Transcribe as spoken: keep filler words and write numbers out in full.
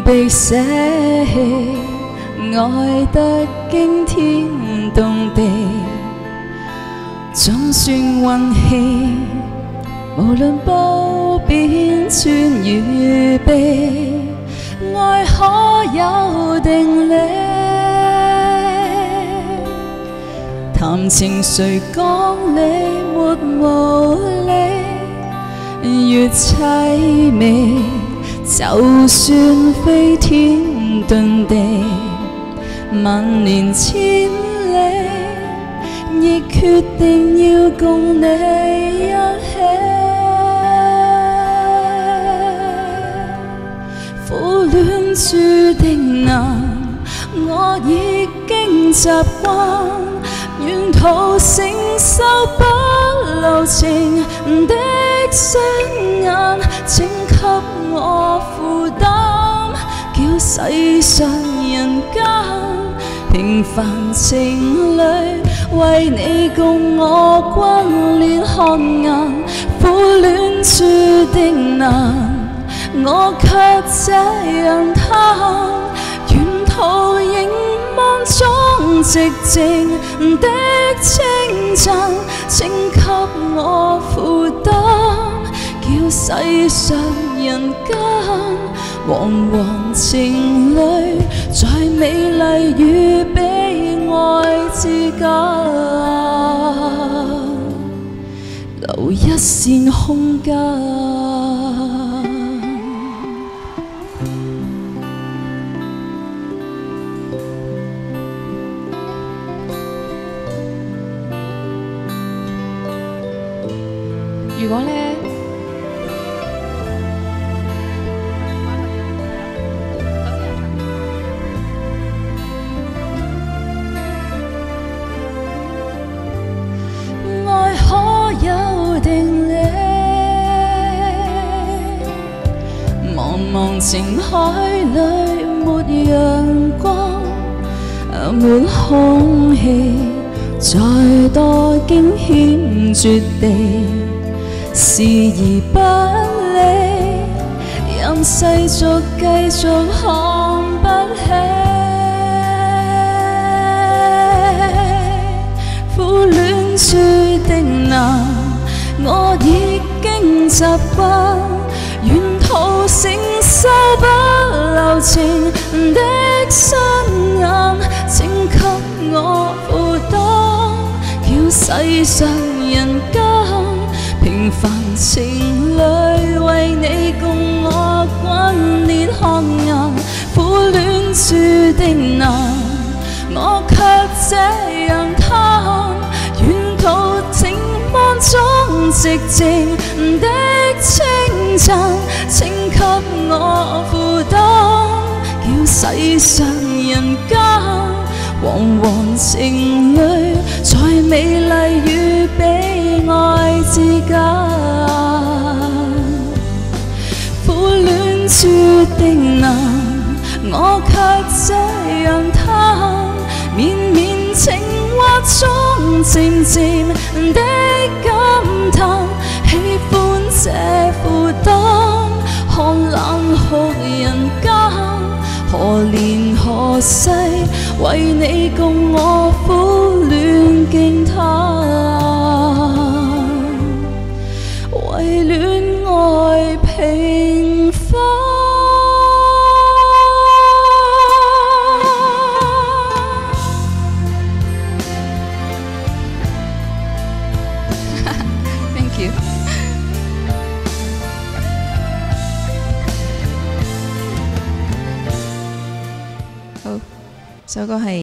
被捨棄，愛得驚天動地，總算運氣。無論褒貶尊與卑，愛可有定理。談情誰講理沒無理，越凄美，就算飛天遁地，萬年千里，亦決定要共你一起。苦戀注定難，我已經習慣，沿途承受不留情的雙眼，請給我負擔，叫世上人間平凡情侶為你共我轟烈汗顏。苦戀注定難，我卻這樣貪，沿途凝望中寂靜的稱讚，請給我負擔，叫世上人間惶惶情侶在美麗與悲哀之間留一線空間。如果咧，愛可有定理，茫茫情海裏沒陽光，沒空氣，再多驚險絕地。視而不理，任世俗繼續看不起。苦戀注定難，我已經習慣，沿途承受不留情的雙眼，請給我負擔，叫世上人間平凡情侶為你共我轟烈汗顏。苦戀注定難，我卻這樣貪，沿途靜望中寂靜的稱讚，請給我負擔，叫世上人間惶惶情侶在美麗與悲哀之間，苦戀注定難，我卻這樣貪，綿綿情話中漸漸的感嘆，喜歡這負擔，看冷酷人間，何年何世為你共我苦戀驚嘆，為戀愛平凡。Thank you。好，首歌係。